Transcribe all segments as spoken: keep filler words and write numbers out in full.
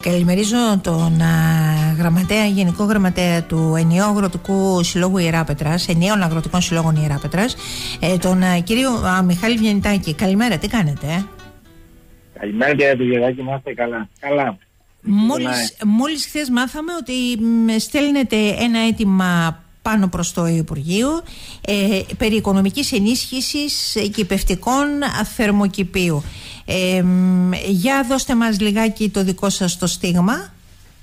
Καλημερίζω τον α, γραμματέα, γενικό γραμματέα του Ενιαίου Αγροτικού Συλλόγου Ιεράπετρας, Ενιαίων Αγροτικών Συλλόγων Ιεράπετρας, ε, τον α, κύριο α, Μιχάλη Βιενιτάκη. Καλημέρα, τι κάνετε? Ε? Καλημέρα κύριε Βιενιτάκη, να είστε καλά. Καλά. Μόλις, μόλις χθες μάθαμε ότι μ, στέλνετε ένα αίτημα πάνω προς το Υπουργείο ε, περί οικονομικής ενίσχυσης κηπευτικών θερμοκηπίου. Ε, για δώστε μας λιγάκι το δικό σας το στίγμα.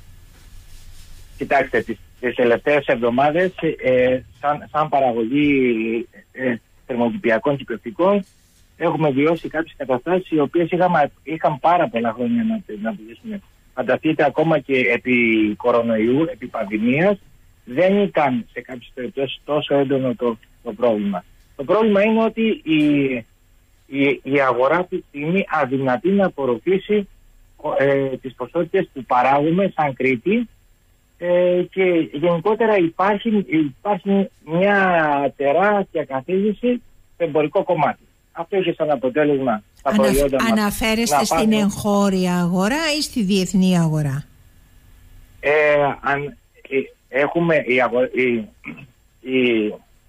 Κοιτάξτε, τις, τις τελευταίες εβδομάδες ε, σαν, σαν παραγωγή ε, θερμοκηπιακών κηπευτικών έχουμε βιώσει κάποιες καταστάσεις οι οποίες είχαμε, είχαν πάρα πολλά χρόνια να, να βιώσουμε. Φανταστείτε, ακόμα και επί κορονοϊού, επί πανδημίας, δεν ήταν σε κάποιες περιπτώσεις τόσο έντονο το, το πρόβλημα. Το πρόβλημα είναι ότι η, η, η αγορά αυτή τη στιγμή αδυνατεί να απορροφήσει ε, τις ποσότητες που παράγουμε σαν Κρήτη ε, και γενικότερα υπάρχει, υπάρχει μια τεράστια καθίζηση στο εμπορικό κομμάτι. Αυτό είχε σαν αποτέλεσμα τα Ανα, προϊόντα μας. Αναφέρεστε στην πάνε... εγχώρια αγορά ή στη διεθνή αγορά? Ε, αν, ε, έχουμε η, αγο, η, η,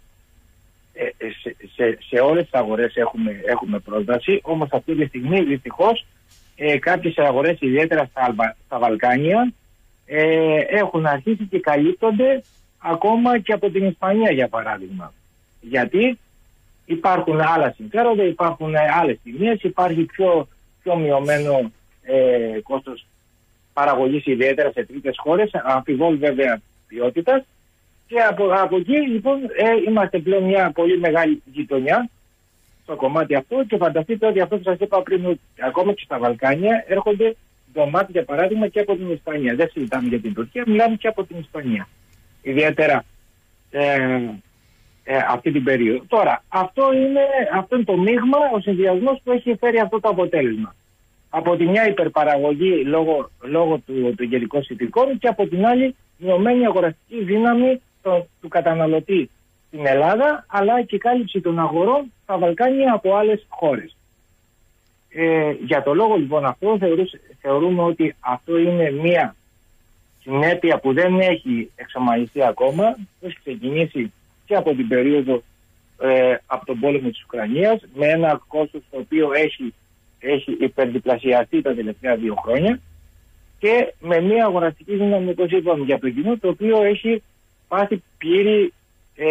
ε, σε, σε, σε όλες τις αγορές έχουμε, έχουμε πρόσβαση, όμως αυτή τη στιγμή δυστυχώς ε, κάποιες αγορές, ιδιαίτερα στα, στα Βαλκάνια, ε, έχουν αρχίσει και καλύπτονται ακόμα και από την Ισπανία, για παράδειγμα. Γιατί υπάρχουν άλλα συμφέροντα, υπάρχουν άλλες τιμές, υπάρχει πιο, πιο μειωμένο ε, κόστος παραγωγής, ιδιαίτερα σε τρίτες χώρες, αμφιβόλου βέβαια ποιότητας, και από, από εκεί λοιπόν ε, είμαστε πλέον μια πολύ μεγάλη γειτονιά στο κομμάτι αυτό, και φανταστείτε ότι αυτό που σας είπα πριν, ότι ακόμα και στα Βαλκάνια έρχονται ντομάτες, για παράδειγμα, και από την Ισπανία. Δεν συζητάμε για την Τουρκία, μιλάμε και από την Ισπανία. Ιδιαίτερα ε, Ε, αυτή την περίοδο. Τώρα, αυτό είναι, αυτό είναι το μείγμα, ο συνδυασμός που έχει φέρει αυτό το αποτέλεσμα. Από τη μια υπερπαραγωγή λόγω, λόγω του, του γενικών συνθηκών, και από την άλλη μειωμένη αγοραστική δύναμη το, του καταναλωτή στην Ελλάδα, αλλά και κάλυψη των αγορών στα Βαλκάνια από άλλες χώρες. Ε, για το λόγο λοιπόν αυτό θεωρούς, θεωρούμε ότι αυτό είναι μια συνέπεια που δεν έχει εξομαλυνθεί ακόμα, που έχει ξεκινήσει και από την περίοδο ε, από τον πόλεμο της Ουκρανίας, με ένα κόστος το οποίο έχει, έχει υπερδιπλασιαστεί τα τελευταία δύο χρόνια, και με μια αγοραστική δύναμη, όπως είπαμε, για το κοινό, το οποίο έχει πάθει πλήρη, ε,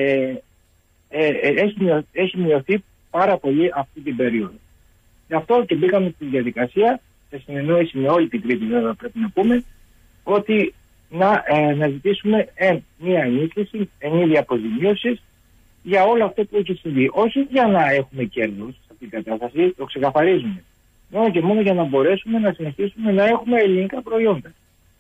ε, ε, έχει, μειωθεί, έχει μειωθεί πάρα πολύ αυτή την περίοδο. Γι' αυτό και μπήκαμε στη διαδικασία, σε συνεννόηση με όλη την Κρήτη, βέβαια πρέπει να πούμε, ότι να, ε, να ζητήσουμε ε, μια ενίσχυση, εν είδη αποζημίωσης για όλο αυτό που έχει συμβεί. Όχι για να έχουμε κέρδος σε αυτήν την κατάσταση, το ξεκαθαρίζουμε. Μόνο και μόνο για να μπορέσουμε να συνεχίσουμε να έχουμε ελληνικά προϊόντα.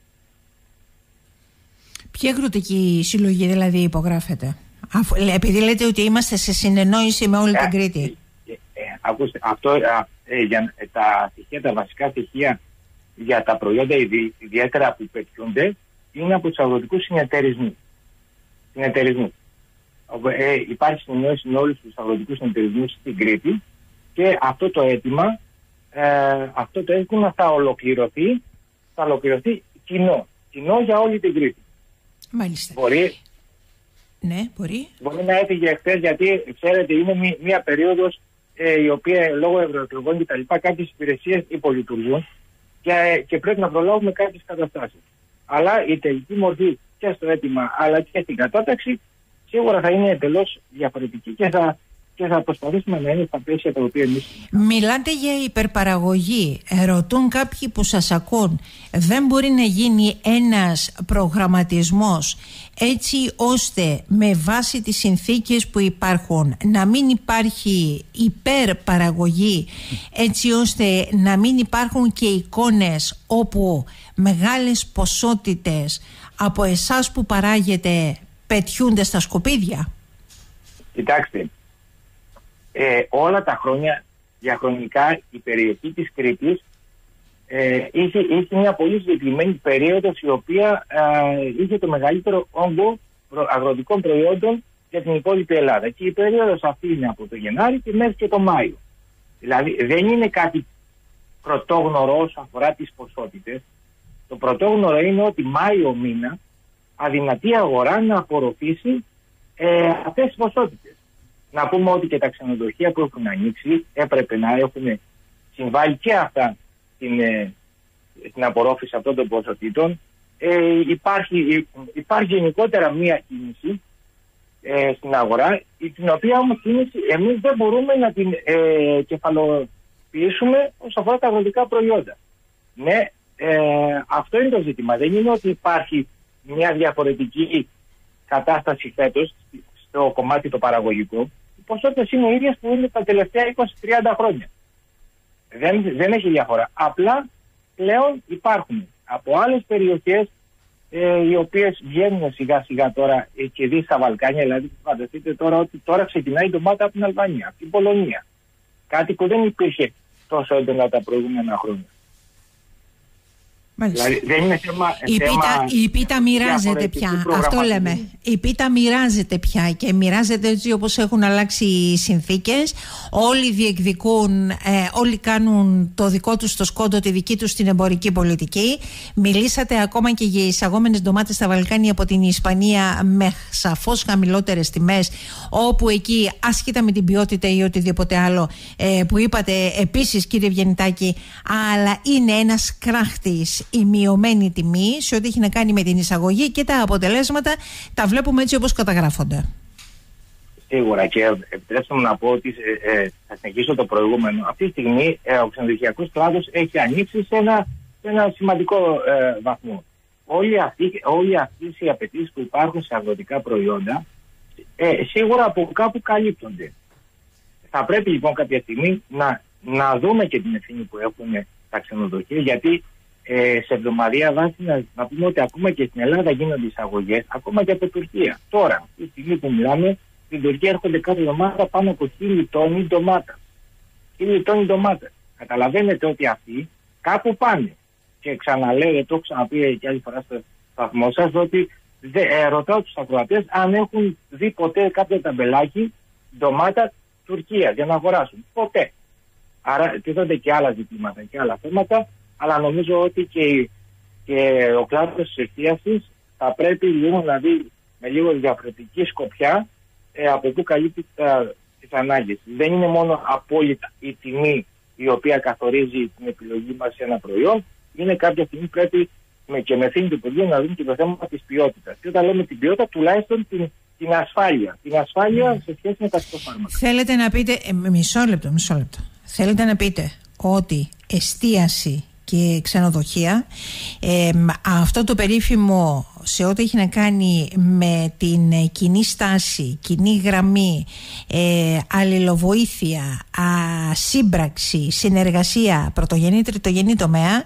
Ποια αγροτική συλλογή δηλαδή υπογράφεται? Αφού, επειδή λέτε ότι είμαστε σε συνεννόηση με όλη ε, την Κρήτη. Ε, ε, ε, ακούστε, αυτό, ε, για, ε, τα στοιχεία, τα βασικά στοιχεία για τα προϊόντα ειδι, ιδιαίτερα που πετιούνται, είναι από τους αγροτικούς συνεταιρισμούς. συνεταιρισμούς. Ε, υπάρχει συνεννόηση με όλους τους αγροτικούς συνεταιρισμούς στην Κρήτη, και αυτό το αίτημα, ε, αυτό το αίτημα θα ολοκληρωθεί, θα ολοκληρωθεί κοινό. Κοινό για όλη την Κρήτη. Μάλιστα. Μπορεί, ναι, μπορεί. μπορεί να έφυγε χθες, γιατί ξέρετε είναι μία, μία περίοδος ε, η οποία λόγω ευρωεκλογών και τα λοιπά κάποιες υπηρεσίες υπολειτουργούν, και, και πρέπει να προλάβουμε κάποιες καταστάσεις. Αλλά η τελική μορφή και στο αίτημα αλλά και στην κατάταξη σίγουρα θα είναι εντελώς διαφορετική, και θα, και θα προσπαθήσουμε να είναι στα πλαίσια τα οποία εμείς. Μιλάτε για υπερπαραγωγή. Ρωτούν κάποιοι που σας ακούν, δεν μπορεί να γίνει ένας προγραμματισμός έτσι ώστε με βάση τις συνθήκες που υπάρχουν να μην υπάρχει υπερπαραγωγή, έτσι ώστε να μην υπάρχουν και εικόνες όπου μεγάλες ποσότητες από εσάς που παράγετε πετιούνται στα σκουπίδια? Κοιτάξτε, ε, όλα τα χρόνια, διαχρονικά, η περιοχή της Κρήτης ε, είχε, είχε μια πολύ συγκεκριμένη περίοδο, η οποία ε, είχε το μεγαλύτερο όγκο αγροτικών προϊόντων για την υπόλοιπη Ελλάδα. Και η περίοδος αυτή είναι από το Γενάρη και μέχρι και το Μάιο. Δηλαδή δεν είναι κάτι πρωτόγνωρο όσο αφορά τις ποσότητες. πρωτόγνωρο είναι ότι Μάιο μήνα αδυνατεί η αγορά να απορροφήσει ε, αυτές τις ποσότητες. Να πούμε ότι και τα ξενοδοχεία που έχουν ανοίξει έπρεπε να έχουν συμβάλει και αυτά την, ε, την απορρόφηση αυτών των ποσοτήτων. Ε, υπάρχει, υπάρχει γενικότερα μία κίνηση ε, στην αγορά, την οποία όμως κίνηση εμείς δεν μπορούμε να την ε, κεφαλοποιήσουμε όσον αφορά τα αγροτικά προϊόντα. Ναι, ε, αυτό είναι το ζήτημα. Δεν είναι ότι υπάρχει μια διαφορετική κατάσταση φέτος στο κομμάτι το παραγωγικό. Οι ποσότητες είναι οι ίδιες που είναι τα τελευταία είκοσι με τριάντα χρόνια. Δεν, δεν έχει διαφορά. Απλά πλέον υπάρχουν από άλλες περιοχές ε, οι οποίες βγαίνουν σιγά σιγά τώρα ε, και δει στα Βαλκάνια. Δηλαδή φανταστείτε τώρα ότι τώρα ξεκινάει η ντομάτα από την Αλβανία, από την Πολωνία. Κάτι που δεν υπήρχε τόσο έντονα τα προηγούμενα χρόνια. Δηλαδή, δεν είναι θέμα, η, θέμα πίτα, η πίτα μοιράζεται πια. Αυτό λέμε. Η πίτα μοιράζεται πια και μοιράζεται έτσι όπως έχουν αλλάξει οι συνθήκες. Όλοι διεκδικούν, ε, όλοι κάνουν το δικό τους το σκόντο, τη δική τους την εμπορική πολιτική. Μιλήσατε ακόμα και για εισαγόμενες ντομάτες στα Βαλκάνια από την Ισπανία με σαφώς χαμηλότερες τιμές, όπου εκεί άσχετα με την ποιότητα ή οτιδήποτε άλλο ε, που είπατε επίσης, κύριε Βιεννιτάκη, αλλά είναι ένας κράχτης η μειωμένη τιμή σε ό,τι έχει να κάνει με την εισαγωγή, και τα αποτελέσματα τα βλέπουμε έτσι όπως καταγράφονται. Σίγουρα, και επιτρέψτε μου να πω ότι ε, ε, θα συνεχίσω το προηγούμενο. Αυτή τη στιγμή ε, ο ξενοδοχειακός κλάδος έχει ανοίξει σε ένα, σε ένα σημαντικό ε, βαθμό. Όλοι αυτοί, όλοι αυτοί οι απαιτήσεις που υπάρχουν σε αγροτικά προϊόντα ε, σίγουρα από κάπου καλύπτονται. Θα πρέπει λοιπόν κάποια στιγμή να, να δούμε και την ευθύνη που έχουν τα ξενοδοχεία, γιατί Ε, σε εβδομαδιαία βάση να, να πούμε ότι ακόμα και στην Ελλάδα γίνονται εισαγωγές, ακόμα και από Τουρκία. Τώρα, τη στιγμή που μιλάμε, στην Τουρκία έρχονται κάθε εβδομάδα πάνω από χίλιοι τόνοι ντομάτα. Χίλιοι τόνοι ντομάτα. Καταλαβαίνετε ότι αυτοί κάπου πάνε. Και ξαναλέω, το έχω ξαναπεί και άλλη φορά στο σταθμό σας, ότι δε, ε, ρωτάω τους ακροατές αν έχουν δει ποτέ κάποιο ταμπελάκι ντομάτα Τουρκία για να αγοράσουν. Ποτέ. Άρα τίθονται και άλλα ζητήματα και άλλα θέματα. Αλλά νομίζω ότι και, και ο κλάδος της εστίασης θα πρέπει λίγο να δει με λίγο διαφορετική σκοπιά ε, από πού καλύπτει τα, τις ανάγκες. Δεν είναι μόνο απόλυτα η τιμή η οποία καθορίζει την επιλογή μας σε ένα προϊόν. Είναι κάποια στιγμή πρέπει με, και με ευθύνη του Υπουργείου να δούμε και το θέμα της ποιότητας. Και όταν λέμε την ποιότητα, τουλάχιστον την, την ασφάλεια. Την ασφάλεια mm. σε σχέση με τα φυτοφάρμακα. Θέλετε να πείτε, ε, μισό λεπτό, μισό λεπτό. Θέλετε να πείτε ότι εστίαση και ξενοδοχεία, ε, αυτό το περίφημο σε ό,τι έχει να κάνει με την κοινή στάση, κοινή γραμμή, ε, αλληλοβοήθεια, α, σύμπραξη, συνεργασία, πρωτογενή, τριτογενή τομέα,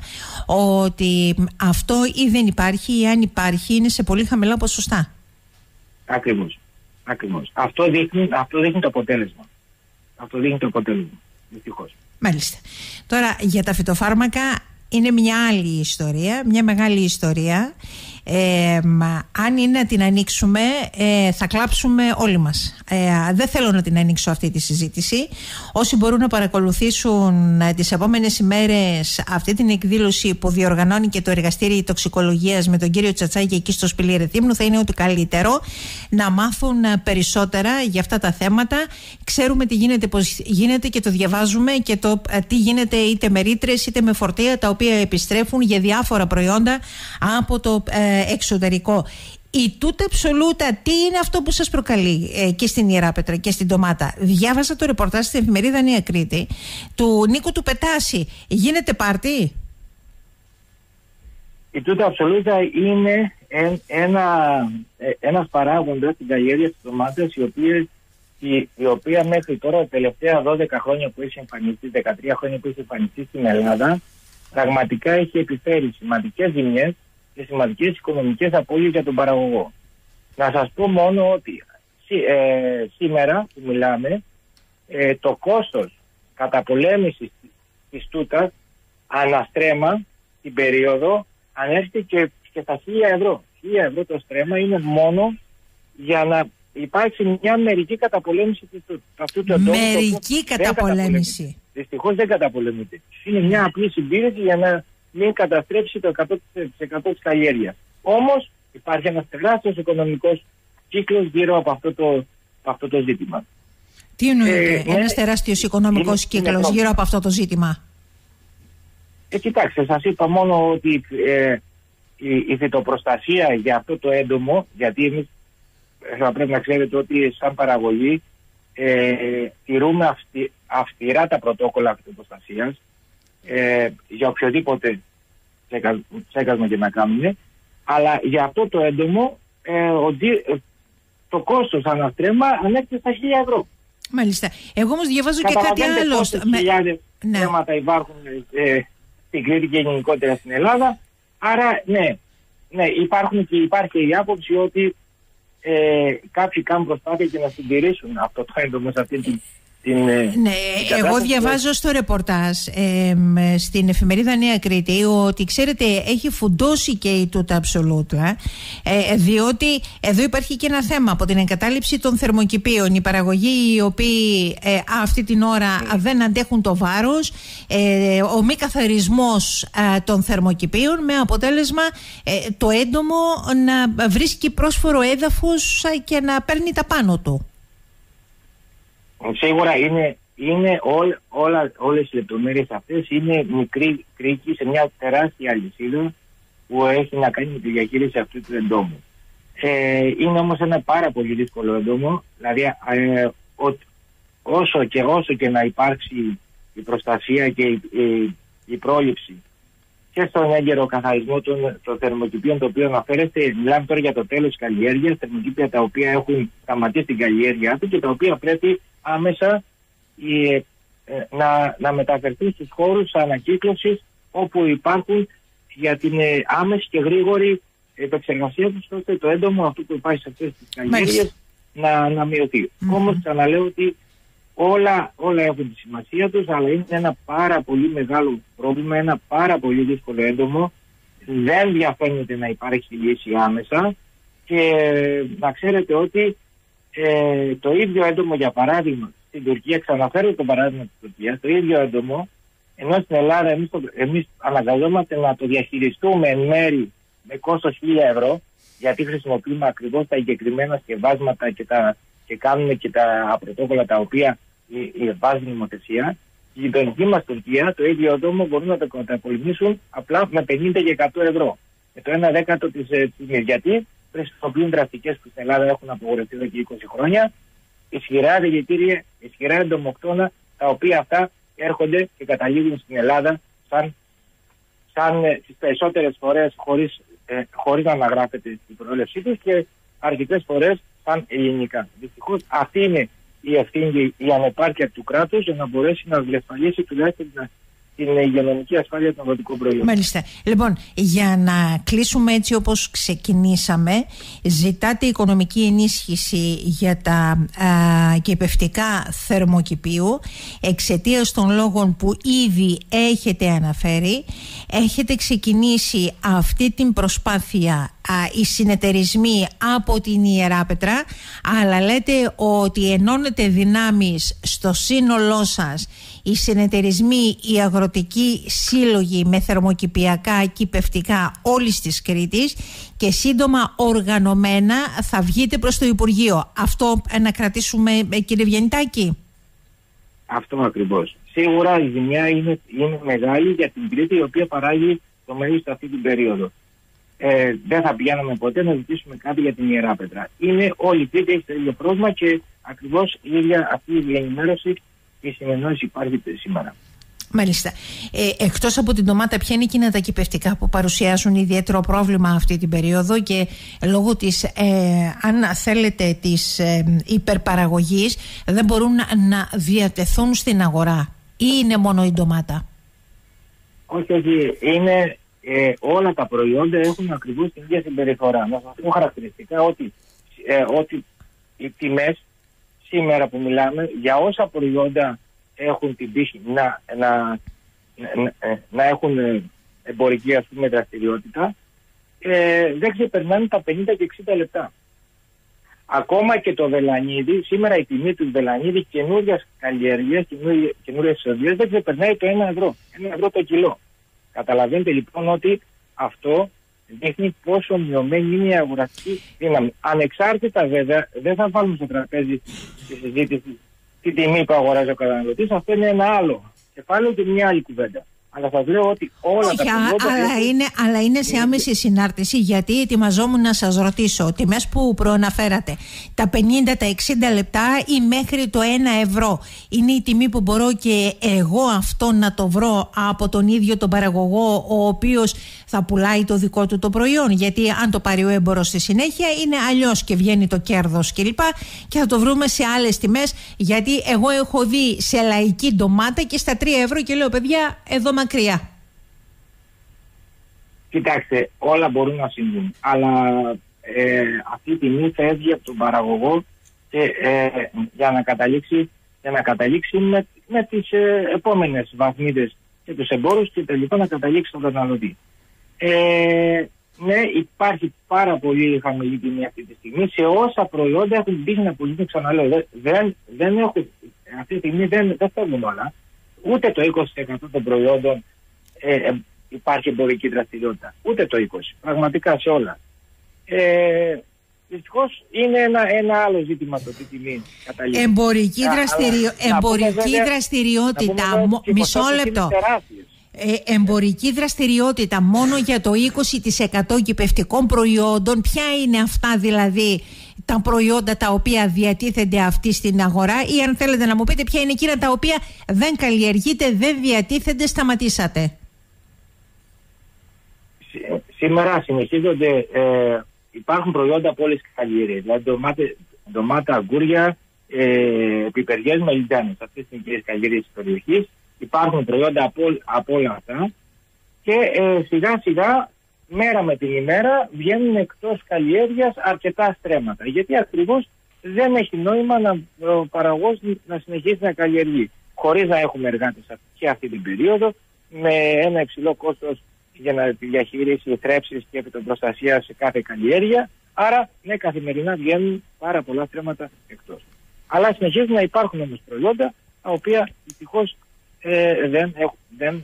ότι αυτό ή δεν υπάρχει ή αν υπάρχει είναι σε πολύ χαμηλά ποσοστά. Ακριβώς. Ακριβώς. Αυτό δείχνει, αυτό δείχνει το αποτέλεσμα. Αυτό δείχνει το αποτέλεσμα. Δυστυχώς. Μάλιστα. Τώρα για τα φυτοφάρμακα είναι μια άλλη ιστορία, μια μεγάλη ιστορία. Ε, αν είναι να την ανοίξουμε ε, θα κλάψουμε όλοι μας. ε, Δεν θέλω να την ανοίξω αυτή τη συζήτηση. Όσοι μπορούν να παρακολουθήσουν ε, τις επόμενες ημέρες αυτή την εκδήλωση που διοργανώνει και το Εργαστήριο Τοξικολογίας με τον κύριο Τσατσάκη εκεί στο Σπηλί Ρεθύμνου, θα είναι ότι καλύτερο να μάθουν περισσότερα για αυτά τα θέματα. Ξέρουμε τι γίνεται, πώς γίνεται και το διαβάζουμε, και το ε, τι γίνεται είτε με ρήτρες είτε με φορτία τα οποία επιστρέφουν για διάφορα προϊόντα από το ε, εξωτερικό. Η τούτα ψολούτα, τι είναι αυτό που σας προκαλεί ε, και στην Ιεράπετρα και στην ντομάτα? Διάβασα το ρεπορτάζ στην εφημερίδα Νέα Κρήτη του Νίκου του Πετάση. Γίνεται πάρτι? Η τούτα ψολούτα είναι εν, ένα, ε, ένας παράγοντας στην καλλιέργεια της ντομάτας, η οποία, η, η οποία μέχρι τώρα τα τελευταία δώδεκα χρόνια που έχει εμφανιστεί, δεκατρία χρόνια που έχει εμφανιστεί στην Ελλάδα, πραγματικά έχει επιφέρει σημαντικές ζημιές και σημαντικές οικονομικές απώλειες για τον παραγωγό. Να σας πω μόνο ότι ε, σήμερα που μιλάμε, ε, το κόστος καταπολέμησης της τούτας αναστρέμα την περίοδο ανέρχεται και, και στα χίλια ευρώ. Χίλια ευρώ το στρέμμα είναι μόνο για να υπάρξει μια μερική καταπολέμηση της τούτας. Μερική καταπολέμηση. Δυστυχώς δεν καταπολεμείται. Είναι μια απλή συμπίρεση για να μην καταστρέψει το εκατό τοις εκατό της καλλιέργειας. Όμως υπάρχει ένας τεράστιος οικονομικός κύκλος γύρω από αυτό το, από αυτό το ζήτημα. Τι εννοείται, ε, ένας ναι, τεράστιος οικονομικός είναι, κύκλος είναι γύρω από αυτό το ζήτημα? Ε, κοιτάξτε, σας είπα μόνο ότι ε, η, η φυτοπροστασία για αυτό το έντομο, γιατί εμείς θα πρέπει να ξέρετε ότι σαν παραγωγή ε, τηρούμε αυστηρά, αυστηρά τα πρωτόκολλα φυτοπροστασίας ε, για οποιοδήποτε τσέκασμα και να κάνουμε, αλλά για αυτό το έντομο ε, ο, το κόστος αναστρέμα ανέκτησε στα χίλια ευρώ. Μάλιστα. Εγώ όμως διαβάζω και κάτι άλλο. Πόσες χιλιάδες ναι. θέματα υπάρχουν ε, στην Κρήτη και γενικότερα στην Ελλάδα. Άρα ναι, ναι υπάρχουν και, υπάρχει και η άποψη ότι ε, κάποιοι κάνουν προσπάθεια και να συντηρήσουν αυτό το έντομο σε αυτή την... Την, ναι, την εγώ διαβάζω στο ρεπορτάζ ε, στην εφημερίδα Νέα Κρήτη ότι ξέρετε έχει φουντώσει και η τούτα Absoluta ε, διότι εδώ υπάρχει και ένα θέμα από την εγκατάλειψη των θερμοκηπίων. Οι παραγωγοί οι οποίοι ε, αυτή την ώρα mm. δεν αντέχουν το βάρος, ε, ο μη καθαρισμός ε, των θερμοκηπίων με αποτέλεσμα ε, το έντομο να βρίσκει πρόσφορο έδαφος και να παίρνει τα πάνω του. Σίγουρα είναι, είναι ό, όλα, όλες οι λεπτομέρειες αυτές είναι μικρή κρίκη σε μια τεράστια αλυσίδα που έχει να κάνει με τη διαχείριση αυτού του εντόμου. Ε, είναι όμως ένα πάρα πολύ δύσκολο εντόμο, δηλαδή ε, ο, όσο, και, όσο και να υπάρξει η προστασία και η, η, η πρόληψη και στον έγκαιρο καθαρισμό των, των θερμοκηπίων το οποίο αναφέρεστε, μιλάμε τώρα για το τέλος της καλλιέργειας, θερμοκήπια τα οποία έχουν σταματήσει την καλλιέργειά του και τα οποία πρέπει άμεσα ε, ε, να, να μεταφερθούν στους χώρους ανακύκλωσης όπου υπάρχουν για την ε, άμεση και γρήγορη επεξεργασία τους, ώστε το έντομο αυτό που υπάρχει σε αυτές τις καλλιέργειες να, να μειωθεί. Mm-hmm. Όμως ξαναλέω ότι όλα, όλα έχουν τη σημασία τους, αλλά είναι ένα πάρα πολύ μεγάλο πρόβλημα, ένα πάρα πολύ δύσκολο έντομο. Δεν διαφαίνεται να υπάρχει λύση άμεσα και να ξέρετε ότι ε, το ίδιο έντομο, για παράδειγμα, στην Τουρκία, ξαναφέρω το παράδειγμα της Τουρκίας, το ίδιο έντομο, ενώ στην Ελλάδα εμείς, το, εμείς αναγκαζόμαστε να το διαχειριστούμε εν μέρη με κόστος χίλια ευρώ, γιατί χρησιμοποιούμε ακριβώς τα εγκεκριμένα σκευάσματα και, τα, και κάνουμε και τα πρωτόκολλα τα οποία βάζει η νομοθεσία. Η γειτονική μας Τουρκία το ίδιο έντομο μπορούν να το καταπολεμήσουν απλά με πενήντα και εκατό ευρώ. Με το ένα δέκατο της τιμής. Γιατί χρησιμοποιούν δραστικές που στην Ελλάδα έχουν απογορευτεί εδώ και είκοσι χρόνια, ισχυρά δηλητήρια, ισχυρά εντομοκτώνα, τα οποία αυτά έρχονται και καταλήγουν στην Ελλάδα σαν, σαν τις περισσότερες φορές χωρίς, ε, χωρίς να αναγράφεται την προέλευσή τους και αρκετές φορές σαν ελληνικά. Δυστυχώς αυτή είναι η ευθύνη, η ανεπάρκεια του κράτους για να μπορέσει να διασφαλίσει τουλάχιστον την υγειονομική ασφάλεια των αγροτικών προϊόντων. Μάλιστα. Λοιπόν, για να κλείσουμε έτσι όπως ξεκινήσαμε, ζητάτε οικονομική ενίσχυση για τα α, κηπευτικά θερμοκηπίου εξαιτίας των λόγων που ήδη έχετε αναφέρει. Έχετε ξεκινήσει αυτή την προσπάθεια α, οι συνεταιρισμοί από την Ιεράπετρα, αλλά λέτε ότι ενώνετε δυνάμεις στο σύνολό σας οι συνεταιρισμοί, οι αγροτικοί σύλλογοι με θερμοκηπιακά κηπευτικά όλης της Κρήτης και σύντομα οργανωμένα θα βγείτε προς το Υπουργείο. Αυτό να κρατήσουμε, κύριε Βιαννιτάκη? Αυτό ακριβώς. Σίγουρα η ζημιά είναι, είναι μεγάλη για την Κρήτη, η οποία παράγει το μέγιστο αυτή την περίοδο. Ε, δεν θα πηγαίναμε ποτέ να ζητήσουμε κάτι για την Ιεράπετρα. Είναι όλη η Κρήτη, έχει το ίδιο πρόβλημα και ακριβώς η ίδια αυτή η ενημέρωση και η συνεννόηση υπάρχει σήμερα. Μάλιστα. Ε, εκτός από την ντομάτα, ποια είναι εκείνα τα κηπευτικά που παρουσιάζουν ιδιαίτερο πρόβλημα αυτή την περίοδο και λόγω της, ε, αν θέλετε, της ε, υπερπαραγωγής δεν μπορούν να, να διατεθούν στην αγορά, ή είναι μόνο η ντομάτα? Όχι, όχι. Είναι, ε, όλα τα προϊόντα έχουν ακριβώς την ίδια συμπεριφορά. Να σας πω χαρακτηριστικά ότι, ε, ότι οι τιμές σήμερα που μιλάμε για όσα προϊόντα έχουν την τύχη να, να, να, να έχουν εμπορική, ας πούμε, δραστηριότητα, ε, δεν ξεπερνάνε τα πενήντα και εξήντα λεπτά. Ακόμα και το βελανίδι, σήμερα η τιμή του βελανίδι καινούριας καλλιέργειας, καινούριας εισοδείας δεν ξεπερνάει το ένα ευρώ. ένα ευρώ το κιλό. Καταλαβαίνετε λοιπόν ότι αυτό δείχνει πόσο μειωμένη είναι η αγοραστική δύναμη. Ανεξάρτητα βέβαια, δεν θα βάλουμε στο τραπέζι τη συζήτηση την τιμή που αγοράζει ο καταναλωτής. Αυτό είναι ένα άλλο κεφάλαιο και μια άλλη κουβέντα. Αλλά θα λέω ότι όλα Όχι, τα προϊόντα... αλλά, έχουν... είναι, αλλά είναι σε άμεση συνάρτηση, γιατί ετοιμαζόμουν να σας ρωτήσω τιμές που προαναφέρατε, τα πενήντα, τα εξήντα λεπτά ή μέχρι το ένα ευρώ είναι η τιμή που μπορώ και εγώ αυτό να το βρω από τον ίδιο τον παραγωγό, ο οποίος θα πουλάει το δικό του το προϊόν? Γιατί αν το πάρει ο έμπορος στη συνέχεια είναι αλλιώς και βγαίνει το κέρδος κλπ. Και θα το βρούμε σε άλλες τιμές, γιατί εγώ έχω δει σε λαϊκή ντομάτα και στα τρία ευρώ και λέω, παιδιά, εδώ μακριά. Κοιτάξτε, όλα μπορούν να συμβούν, αλλά ε, αυτή η τιμή θα έβγει από τον παραγωγό και, ε, για να καταλήξει, για να καταλήξει με, με τις ε, επόμενες βαθμίδες και τους εμπόρους και τελικά να καταλήξει στον καταναλωτή. Ε, ναι, υπάρχει πάρα πολύ χαμηλή τιμή αυτή τη στιγμή σε όσα προϊόντα έχουν μπει να πουλήσουν. Ξαναλέω, δεν, δεν έχουν, αυτή τη στιγμή δεν, δεν φεύγουν όλα. Ούτε το είκοσι τοις εκατό των προϊόντων ε, ε, υπάρχει εμπορική δραστηριότητα. Ούτε το είκοσι τοις εκατό. Πραγματικά σε όλα. Ε, δυστυχώς είναι ένα, ένα άλλο ζήτημα το τι τιμή καταλήγει. Εμπορική, Α, δραστηριο... αλλά, εμπορική βέβαια, δραστηριότητα. Μο... Μισό λεπτό. Ε, εμπορική δραστηριότητα μόνο για το είκοσι τοις εκατό κυπευτικών προϊόντων. Ποια είναι αυτά δηλαδή τα προϊόντα τα οποία διατίθενται αυτή στην αγορά, ή αν θέλετε να μου πείτε ποια είναι εκείνα τα οποία δεν καλλιεργείται, δεν διατίθενται, σταματήσατε? Σήμερα συνεχίζονται, ε, υπάρχουν προϊόντα από όλες τις καλλιέργειες, δηλαδή ντομάτε, ντομάτα, αγκούρια, ε, πιπεριές, μελιτζάνες. Αυτές είναι οι κυρίες καλλιέργειες της περιοχής. Υπάρχουν προϊόντα από, από όλα αυτά και ε, σιγά σιγά, μέρα με την ημέρα, βγαίνουν εκτός καλλιέργειας αρκετά στρέμματα. Γιατί ακριβώς δεν έχει νόημα να, ο παραγωγός να συνεχίσει να καλλιεργεί χωρίς να έχουμε εργάτες και αυτή την περίοδο, με ένα υψηλό κόστος για να τη διαχείριση, θρέψεις και επιτοπροστασία σε κάθε καλλιέργεια. Άρα, ναι, καθημερινά βγαίνουν πάρα πολλά στρέμματα εκτός. Αλλά συνεχίζουν να υπάρχουν όμως προϊόντα τα οποία δυστυχώς ε, δεν, έχουν, δεν,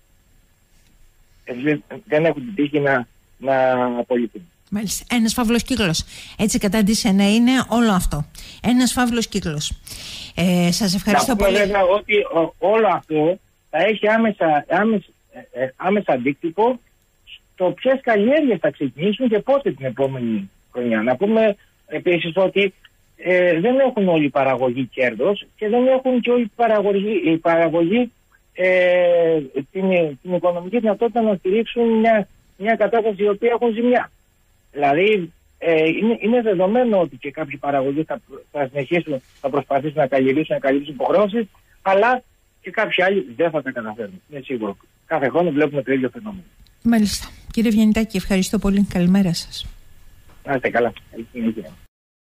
ε, δεν έχουν την τύχη να, να απολυθούν. Μάλιστα. Ένας φαύλος κύκλος. Έτσι κατάντησε να είναι όλο αυτό. Ένας φαύλος κύκλος. Ε, σας ευχαριστώ να πολύ. Βέβαια ότι ο, όλο αυτό θα έχει άμεσα, άμεσα, ε, άμεσα αντίκτυπο στο ποιες καλλιέργειες θα ξεκινήσουν και πότε την επόμενη χρονιά. Να πούμε επίσης ότι ε, δεν έχουν όλοι οι παραγωγοί κέρδος και δεν έχουν και όλοι οι παραγωγοί, οι παραγωγοί ε, την, την οικονομική δυνατότητα να στηρίξουν μια, μια κατάσταση η οποία έχουν ζημιά. Δηλαδή ε, είναι, είναι δεδομένο ότι και κάποιοι παραγωγοί θα, θα συνεχίσουν, θα προσπαθήσουν να καλλιεργήσουν, να καλύψουν υποχρεώσεις, αλλά και κάποιοι άλλοι δεν θα τα καταφέρουν. Είναι σίγουρο. Κάθε χρόνο βλέπουμε το ίδιο φαινόμενο. Μάλιστα. Κύριε Βιεννιτάκη, ευχαριστώ πολύ. Καλημέρα σας. Να είστε καλά.